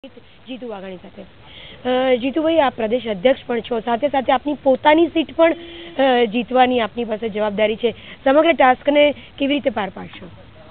જીતુ વાઘાણી સાથે જીતુભાઈ, આપ પ્રદેશ અધ્યક્ષ પણ છો, સાથે સાથે આપની પોતાની સીટ પણ જીતવાની આપની પાસે જવાબદારી છે. સમગ્ર ટાસ્કને કેવી રીતે પાર પાડશો?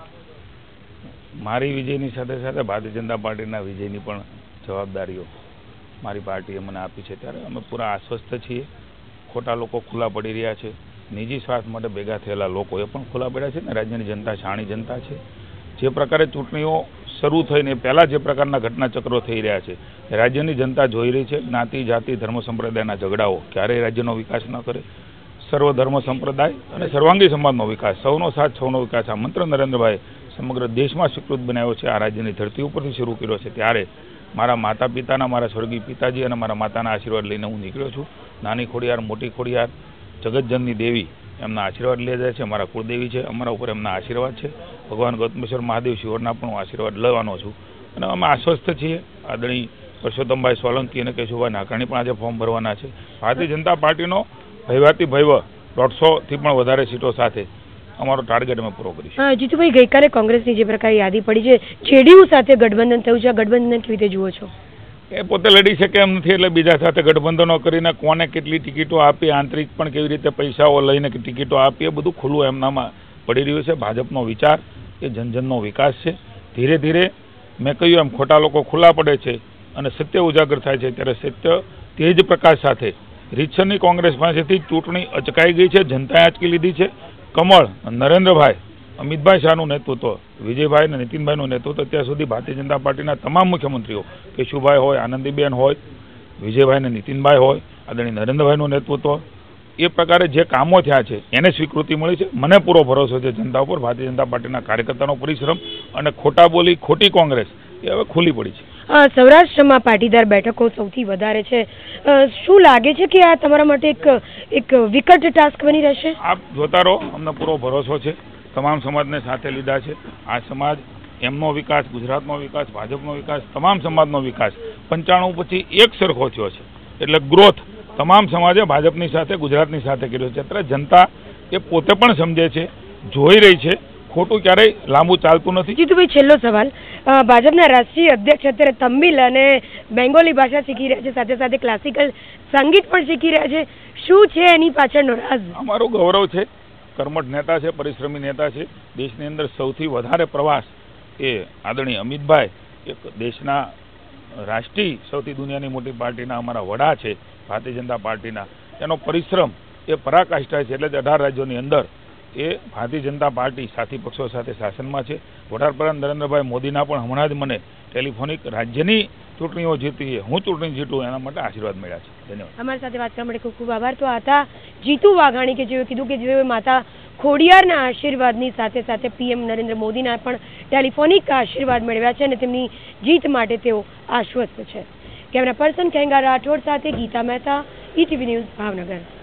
મારી વિજયની સાથે સાથે ભારતીય જનતા પાર્ટીના વિજયની પણ જવાબદારીઓ મારી પાર્ટીએ મને આપી છે, ત્યારે અમે પૂરા આશ્વસ્ત છીએ. ખોટા લોકો ખુલ્લા પડી રહ્યા છે, નિજી સ્વાર્થ માટે ભેગા થયેલા લોકો એ પણ ખુલ્લા પડ્યા છે ને રાજ્યની જનતા શાણી જનતા છે. જે પ્રકારે ચૂંટણીઓ શરૂ થઈને પહેલાં જે પ્રકારના ઘટનાચક્રો થઈ રહ્યા છે, રાજ્યની જનતા જોઈ રહી છે. જ્ઞાતિ જાતિ ધર્મ સંપ્રદાયના ઝઘડાઓ ક્યારેય રાજ્યનો વિકાસ ન કરે. સર્વ ધર્મ સંપ્રદાય અને સર્વાંગી સમાજનો વિકાસ, સૌનો સાથ સૌનો વિકાસ, આ મંત્ર નરેન્દ્રભાઈ સમગ્ર દેશમાં સ્વીકૃત બનાવ્યો છે, આ રાજ્યની ધરતી ઉપરથી શરૂ કર્યો છે. ત્યારે મારા માતા પિતાના, મારા સ્વર્ગીય પિતાજી અને મારા માતાના આશીર્વાદ લઈને હું નીકળ્યો છું. નાની ખોડિયાર, મોટી ખોડિયાર, જગતજનની દેવી એમના આશીર્વાદ લઈ જાય છે. મારા કુળદેવી છે, અમારા ઉપર એમના આશીર્વાદ છે. ભગવાન ગૌતમેશ્વર મહાદેવ શિવરના પણ હું આશીર્વાદ લેવાનો છું અને અમે આશ્વસ્ત છીએ. આદરણીય પરસોત્તમભાઈ સોલંકી અને કેશુભાઈ નાકાણી પણ આજે ફોર્મ ભરવાના છે. ભારતીય જનતા પાર્ટીનો ભયવાતી ભયવ 150થી પણ વધારે સીટો સાથે અમારો ટાર્ગેટ અમે પૂરો કરીશું. જીતુભાઈ, ગઈકાલે કોંગ્રેસની જે પ્રકારે યાદી પડી છે, જેડીયુ સાથે ગઠબંધન થયું છે, આ ગઠબંધન કેવી રીતે જુઓ છો? એ પોતે લડી શકે એમ નથી, એટલે બીજા સાથે ગઠબંધનો કરીને કોને કેટલી ટિકિટો આપી, આંતરિક પણ કેવી રીતે પૈસાઓ લઈને ટિકિટો આપી, એ બધું ખુલ્લું એમનામાં પડી રહ્યું છે. ભાજપનો વિચાર એ જનજનનો વિકાસ છે. ધીરે ધીરે મેં કહ્યું એમ ખોટા લોકો ખુલ્લા પડે છે અને સત્ય ઉજાગર થાય છે, ત્યારે સત્ય તેજ પ્રકાશ સાથે રીતસરની કોંગ્રેસ પાસેથી ચૂંટણી અચકાઈ ગઈ છે, જનતાએ આંચકી લીધી છે. કમળ નરેન્દ્રભાઈ, અમિતભાઈ શાહનું નેતૃત્વ, વિજયભાઈ અને નીતિનભાઈનું નેતૃત્વ, અત્યાર સુધી ભારતીય જનતા પાર્ટીના તમામ મુખ્યમંત્રીઓ, કેશુભાઈ હોય, આનંદીબેન હોય, વિજયભાઈ અને નીતિનભાઈ હોય, આદરણીય નરેન્દ્રભાઈનું નેતૃત્વ, એ પ્રકારે જે કામો થયા છે એને સ્વીકૃતિ મળી છે. મને પૂરો ભરોસો છે જનતા ઉપર. ભારતીય જનતા પાર્ટીના કાર્યકર્તાનો પરિશ્રમ અને ખોટા બોલી ખોટી કોંગ્રેસ એ હવે ખુલ્લી પડી છે. સૌરાષ્ટ્રમાં પાટીદાર બેઠકો સૌથી વધારે છે. શું લાગે છે કે આ તમારા માટે એક વિકટ ટાસ્ક બની રહેશે? આપ જોતા રહો, અમને પૂરો ભરોસો છે. તમામ સમાજને સાથે લીધા છે. આ સમાજ, એમનો વિકાસ, ગુજરાતનો વિકાસ, ભાજપનો વિકાસ, તમામ સમાજનો વિકાસ 95 પછી એક સરખો થયો છે. એટલે ગ્રોથ તમામ સમાજે ભાજપની સાથે, ગુજરાતની સાથે કર્યો છે. એટલે જનતા એ પોતે પણ સમજે છે, જોઈ રહી છે. ખોટું ક્યારેય લાંબુ ચાલતું નથી. જીતુભાઈ, છેલ્લો સવાલ. ભાજપના રાષ્ટ્રીય અધ્યક્ષ અત્યારે તમિલ અને બેંગોલી ભાષા શીખી રહ્યા છે, સાથે સાથે ક્લાસિકલ સંગીત પણ શીખી રહ્યા છે. શું છે એની પાછળનો રાજ? અમારું ગૌરવ છે. કર્મઠ નેતા છે, પરિશ્રમી નેતા છે. દેશની અંદર સૌથી વધારે પ્રવાસ એ આદરણીય અમિતભાઈ, એક દેશના રાષ્ટ્રીય સૌથી દુનિયાની મોટી પાર્ટીના અમારા વડા છે ભારતીય જનતા પાર્ટીના. એનો પરિશ્રમ એ પરાકાષ્ઠા છે. એટલે 18 રાજ્યોની અંદર એ ભારતીય જનતા પાર્ટી સાથી પક્ષો સાથે શાસનમાં છે. વડાપ્રધાન નરેન્દ્રભાઈ મોદીના પણ હમણાં જ મને ટેલિફોનિક રાજ્યની ચૂંટણીઓ જીતી, હું ચૂંટણી જીતું એના માટે આશીર્વાદ મળ્યા છે. ધન્યવાદ. અમારી સાથે વાત કરવા માટે ખૂબ ખૂબ આભાર. તો આ હતા જીતુ વાઘાણી, કે જેઓ કીધું કે જેઓ માતા ખોડિયારના આશીર્વાદની સાથે સાથે PM નરેન્દ્ર મોદીના પણ ટેલિફોનિક આશીર્વાદ મેળવ્યા છે અને તેમની જીત માટે તેઓ આશ્વસ્ત છે. કેમેરા પર્સન ખેંગા રાઠોડ સાથે ગીતા મહેતા, ETV ન્યૂઝ, ભાવનગર.